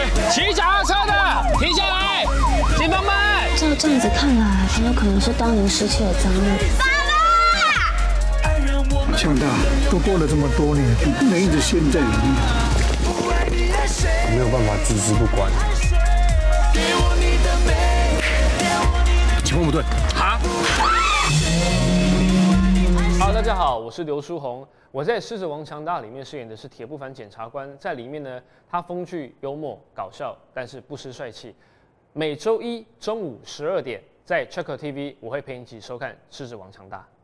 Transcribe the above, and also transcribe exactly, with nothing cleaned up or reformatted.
对，骑脚踏车的停下来，警方们。 照这样子看来，很有可能是当年失窃的赃物。 强大，都过了这么多年，你不能一直陷在里面。 我没有办法置之不管。 情况不对，好。Hello， 大家好，我是刘书宏。我在《狮子王强大》里面饰演的是铁不凡检察官，在里面呢，他风趣幽默搞笑，但是不失帅气。每周一中午十二点，在 Checker T V， 我会陪你一起收看《狮子王强大》。